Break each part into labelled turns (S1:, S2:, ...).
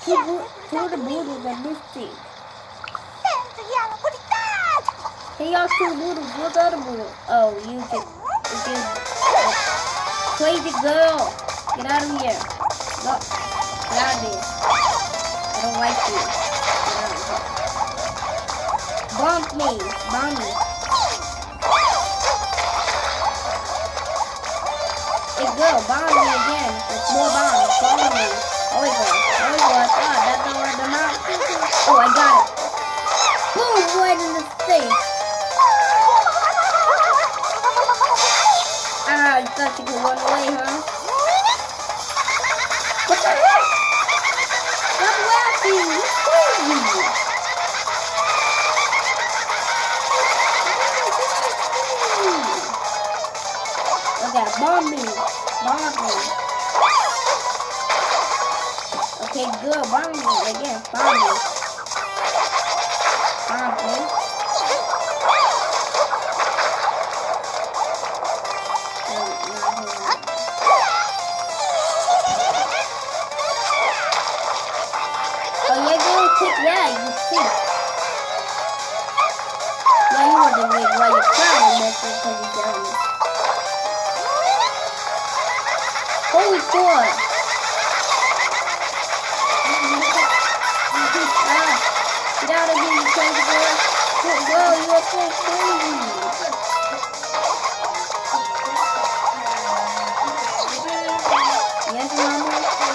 S1: two of the boodles are missing. Hey, y'all, two boodles. What's the other boodle? Oh, you just crazy girl. Get out of here. Go. Get out of here. I don't like you. Bomb me. Bomb me. Hey, girl, bomb me again. There's more bombs. Bomb me. Oh, it was. Oh, it was. Oh, that's not where they're not. Oh, I got it. Boom, right in the face. Ah, you thought you could run away, huh? What the heck? Stop laughing. It's crazy. Okay, bomb me. Bomb me. Okay, good. Bomb me again. Bomb me. Bomb me. Yeah, you see. Yeah, you want to make why you're trying to mess with because you're down. Holy boy. Get out of here, you crazy girl. Girl, you are so crazy. Yes, mama.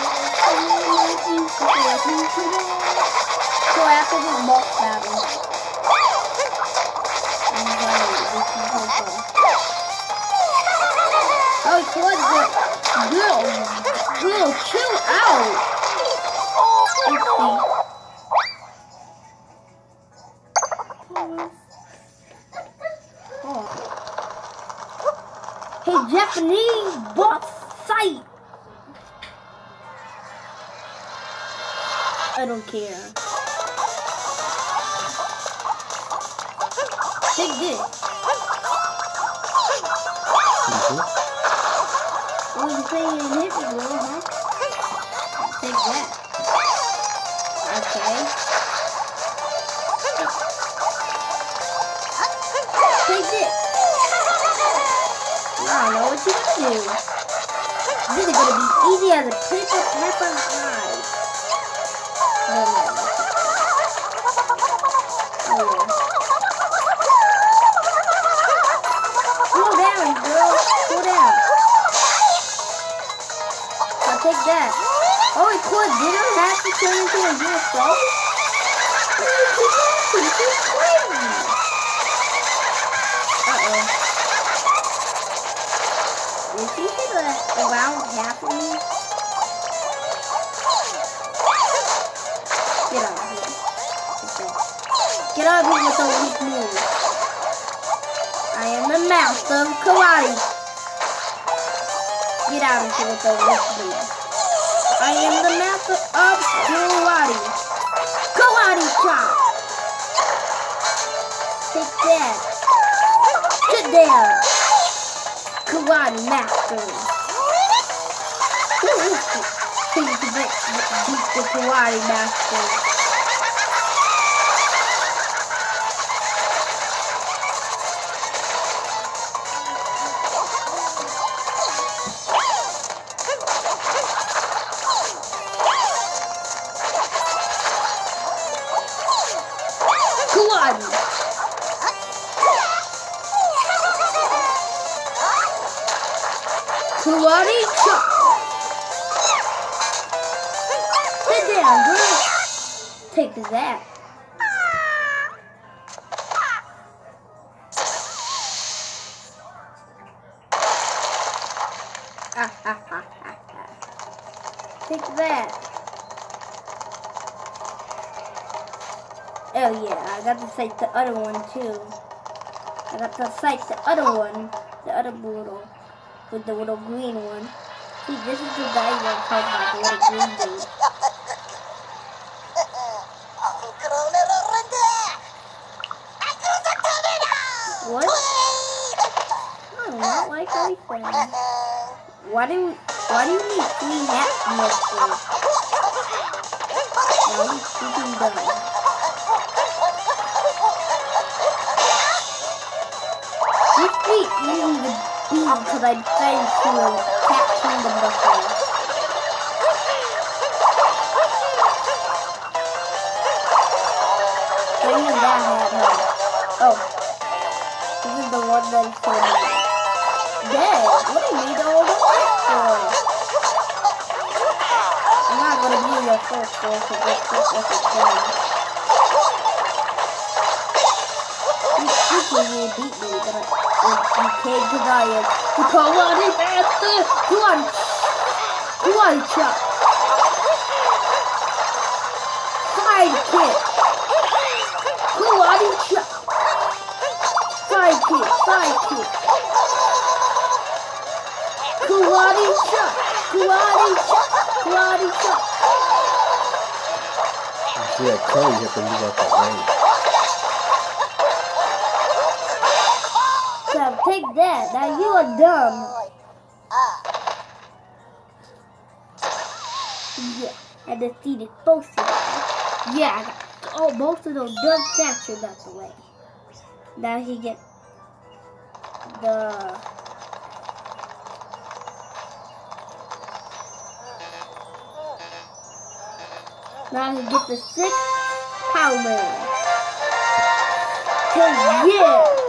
S1: So after this boss battle, oh, it's what the girl, chill out. Let's see. Oh. Hey, Japanese boss fight. I don't care. Take this. Oh, you're saying you hit me, girl, huh? Take that. Okay. Take this. I don't know what you're gonna do. This is gonna be easy as a paper pie. No. Oh, yeah. Take that. Oh, it could. Did I have to turn into a UFO? This is crazy. Uh-oh. Is he around half of me? Get out of here. Get out of here with those weak moves. I am the master of karate. Get out of here with those weak moves. I am the master of karate. Karate chop. Take that. Sit down. Karate master. Please beat the karate master. Karate chop. Sit down, girl. Take that. Take that. Oh yeah, I got to fight the other one too. I got to fight the other one, the other Boodle, with the little green one. See, this is the guy that talked about the little green dude. What? I do not like anything. Why do you need 3 hats, Mister? Now he's freaking done. This beat easy to beat because I decided to capture the buffalo. Even that had her. Oh. This is the one that is so bad. Dead? What do you need all the fight for? I'm not gonna be your first goal to get this with the gun. You will beat me, but you can't deny it. Come on, you bastard! Come on! Come on, chop! Sidekick! Karate chop! Sidekick! Sidekick! Karate chop! Karate chop! Karate chop!
S2: You see that color, you have to move out the way.
S1: So take that. Now you are dumb. Yeah, I defeated both of them. Yeah, I got both of those dumb statues out the way. Now he gets the... Now he gets the 6th Power Man. Yeah!